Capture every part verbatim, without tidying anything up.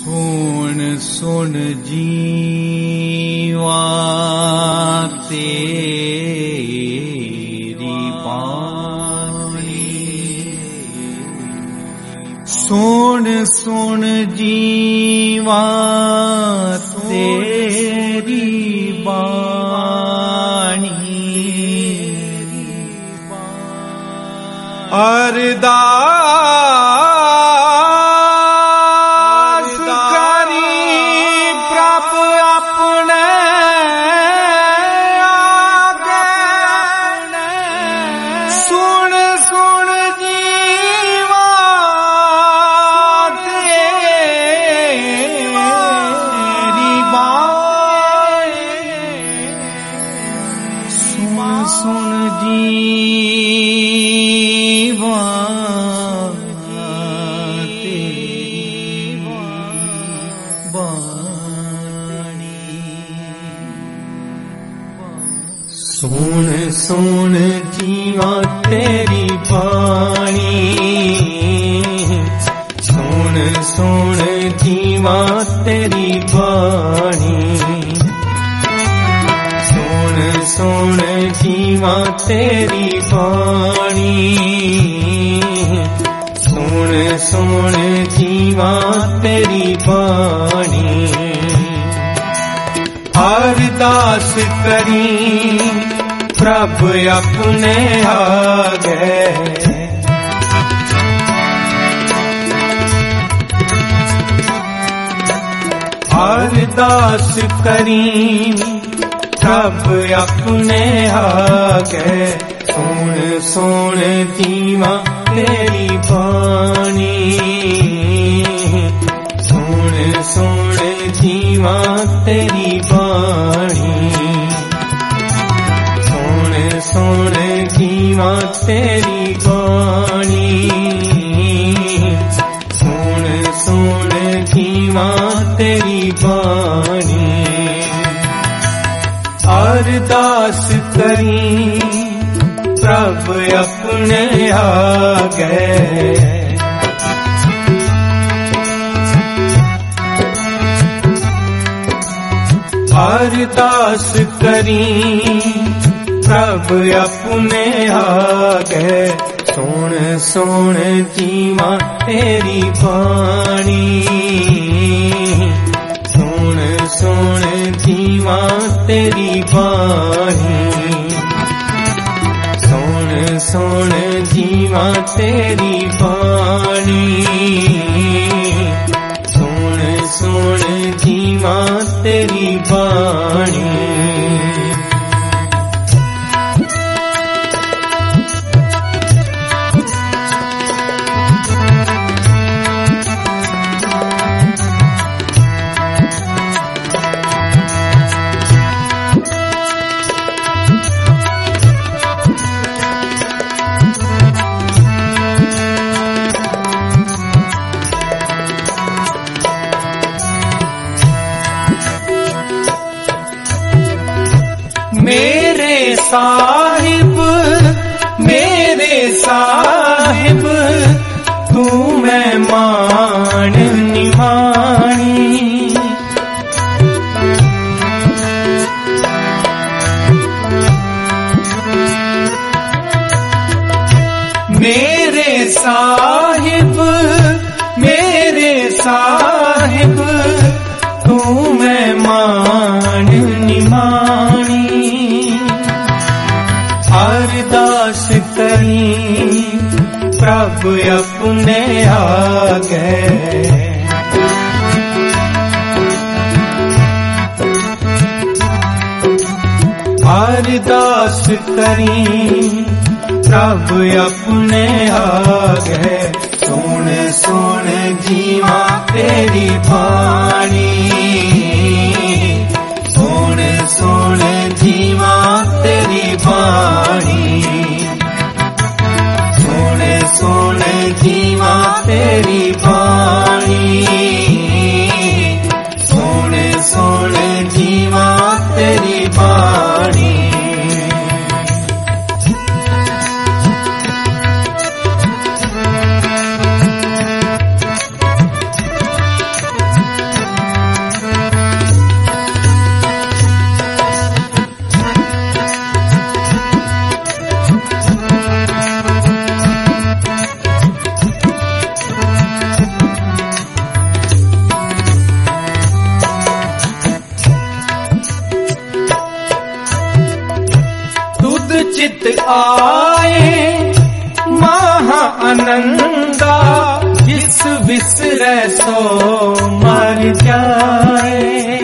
सुन सुन जीवा तेरी बाणी, सुन सुन जीवा तेरी बाणी, अरदास करी प्रभ अपने आगे, सुन सुन जीवा तेरी बाणी, सुन सुन जीवा सुन सुन जीवा तेरी बाणी, सुन सुन जीवा तेरी बाणी, सुन सुन जीवा तेरी बाणी, सुन सुन जीवा तेरी बाणी, अरदास करी प्रभ अपने आगे, अरदास करी प्रभ अपने आगे, सुन सुन जीवा तेरी बाणी, सुन सुन जीवा तेरी बाणी, सुन सुन जीवा तेरी बाणी, सुन सुन जीवा तेरी बाणी, अरदास करी प्रभ अपने आगे, अरदास करी प्रभ अपने आगे, सुन सुन जीवा तेरी बाणी, सुन सुन जीवा तेरी बाणी, सुन सुन जीवा तेरी बाणी, सुन सुन जीवा तेरी बाणी, मेरे साहिब मेरे साहिब तू मेहमान निमानी, मेरे साहिब मेरे साहिब तू मेहमान निमानी, अरदास करी प्रभ अपने आगे, अरदास करी प्रभ अपने आगे, सुन सुन जीवा तेरी बाणी, सुन सुन जीवा तेरी बाणी, सुन सुन जीवा तेरी बाणी, सुन सुन जीवा तेरी बाणी, आए महा आनंदा, जिस विसरे सो मर जाए।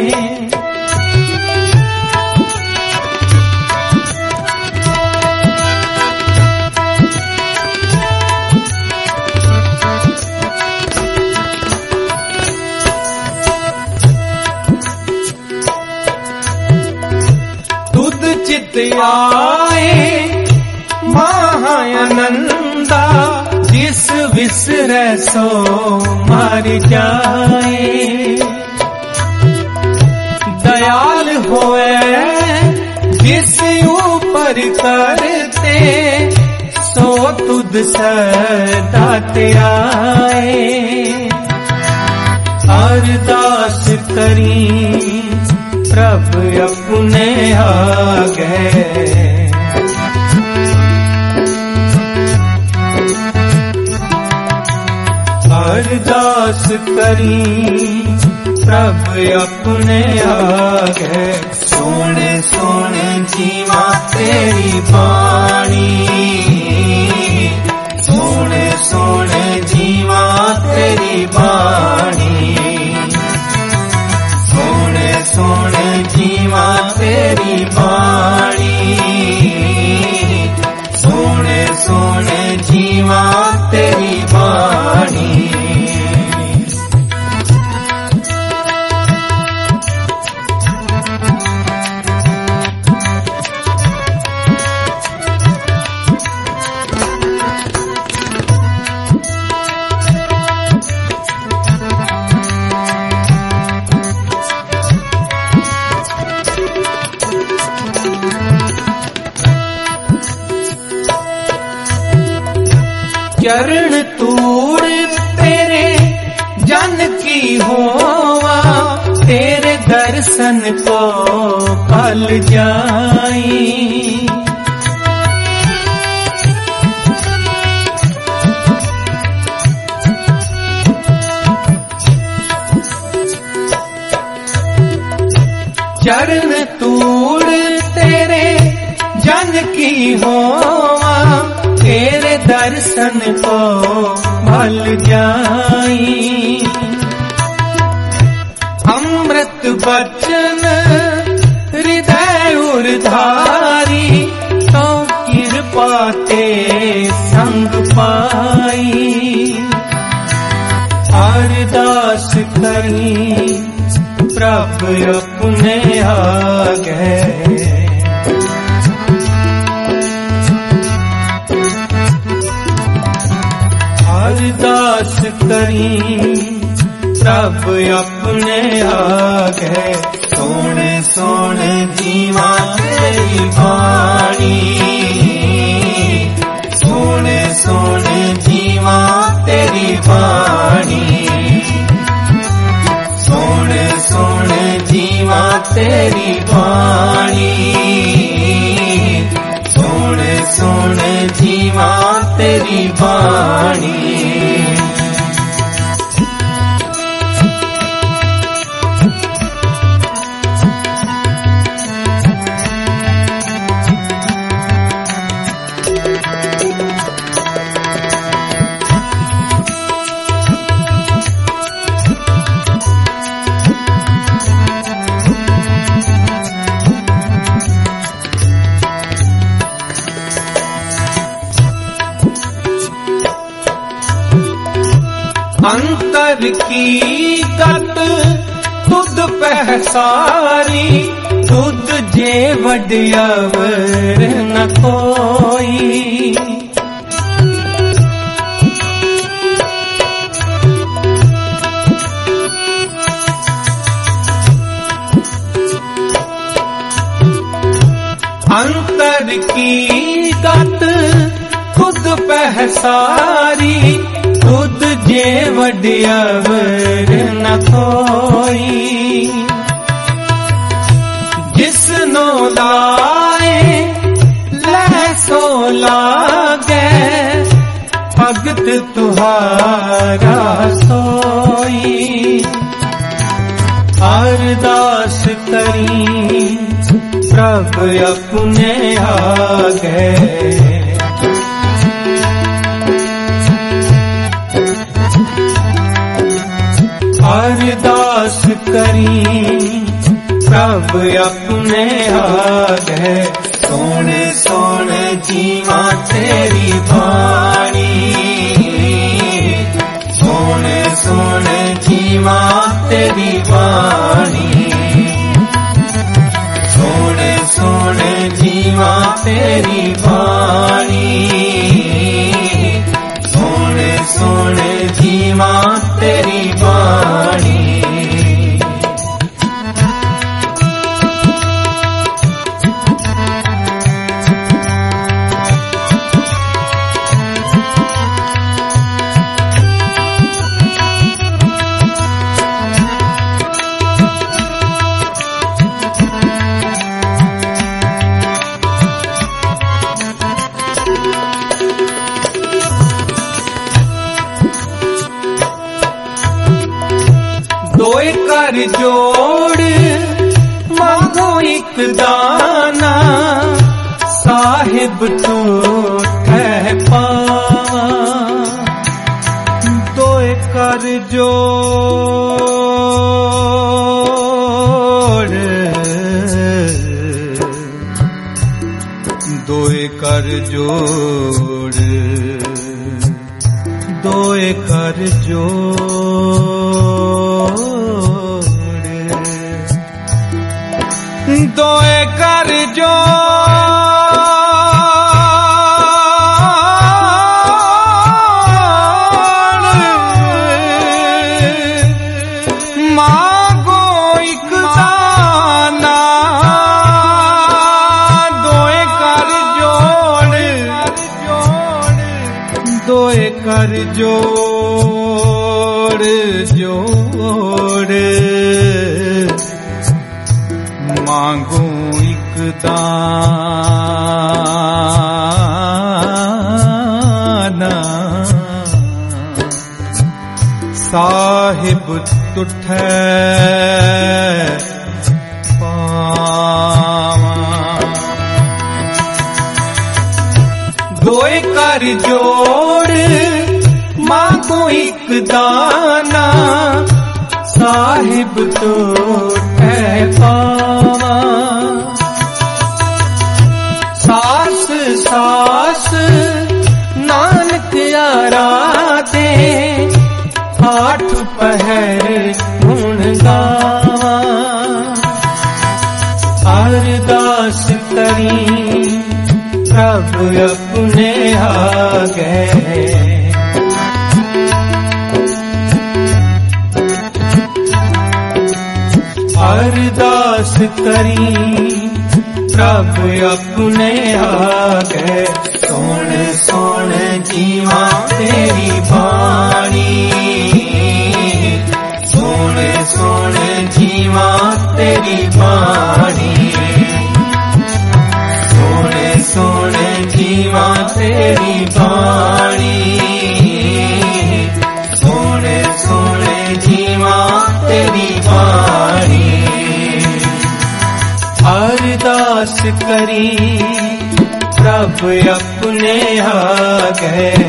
तुद चित आए महानंदा, जिस विसरे सो मर जाए। दयाल होए जिस ऊपर करते, सो तुद सदा त्याए। अरदास करी प्रभु अपने आगे, अरदास करी प्रभु अपने आगे। सोने सोने जीवा तेरी बाणी, सोने सोने जीवा तेरी बाणी, सोने सोने जीवा तेरी बाणी, सोने सोने जीवा तेरी बाणी। चरण तूड़ तेरे जन की होवा, तेरे दर्शन को पल जाई। चरण तूड़ तेरे जन की होवा, तेरे दर्शन को भल जाई। अमृत बचन हृदय उर्धारी, तो कृपा ते संग पाई। अरदास करी प्रभु अपने आगे, अरदास करी प्रभु अपने आगे। सोने सोने जीवा तेरी बाणी, सोने सोने जीवा तेरी बाणी, सोने सोने जीवा तेरी बाणी, सोने सोने जीवा तेरी बाणी। अंतर की गत तुद पहसारी, तुद जे वड्यावर न कोई। अंतर की गत खुद पहसारी, खुद जे वड्यावर न कोई। जिसनो लाए लह सो लागे, भगत तुहारा सोई। अरदास करी प्रभु अपने आ गए। अरदास करी प्रभु अपने आ गए। सुन सुन जीवा तेरी बाणी, सुन सुन जीवा तेरी बाणी, सुन सुन जीवा तेरी बाणी, सुन सुन जीवा तेरी बाणी। दोए कर जोड़ मांगो एक दाना, साहिब तो ठह पावा। दोए कर जोड़, दोए कर जोड़, दोए कर जोड़, दोए कर जोड़, मांगो एक दाना। दोए कर जोड़, दोए कर जोड़ जोड़, मांगो एक दाना। साहिब तुठ पावा। दोए कर जोड़ मांगो एक दाना, साहिब तो ठह पावा। सास सास नानक आराधे, आठ पहर गुण गावा। अरदास करी प्रभु अपने आ गए। अरदास करी प्रभु अपने आ गए। सुन सुन जीवा तेरी बाणी, सुन सुन जीवा तेरी बाणी, सुन सुन जीवा तेरी बाणी, सुन सुन जीवा तेरी बाणी। अरदास करी प्रभु अपने आ गए।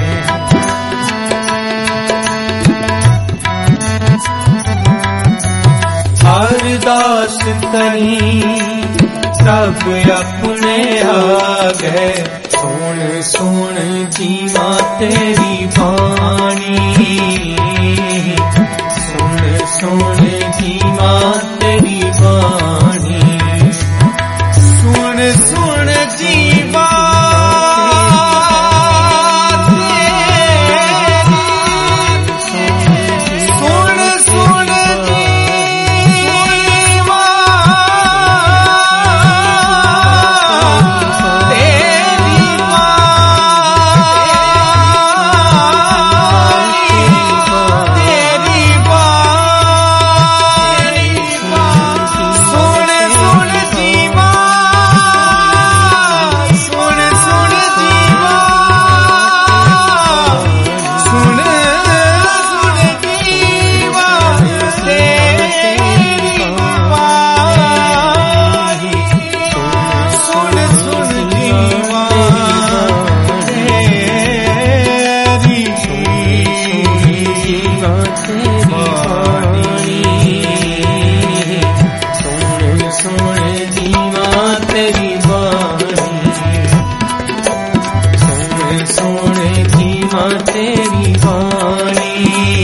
अरदास करी प्रभु अपने आ गए। सुन सुन जीवा तेरी बाणी, सुन सुन जीवा तेरी बाणी, सुन सुन जीवा सुन सुन जीवा तेरी बाणी। तेरी बाणी सुन सुन जीवा तेरी बाणी सुन सुन जीवा तेरी बाणी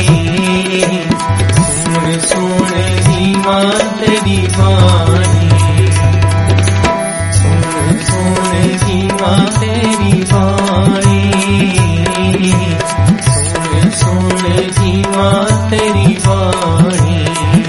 सुन सुन जीवा तेरी बाणी सुन सुन जीवा तेरी बाणी सुन सुन जीवा तेरी बाणी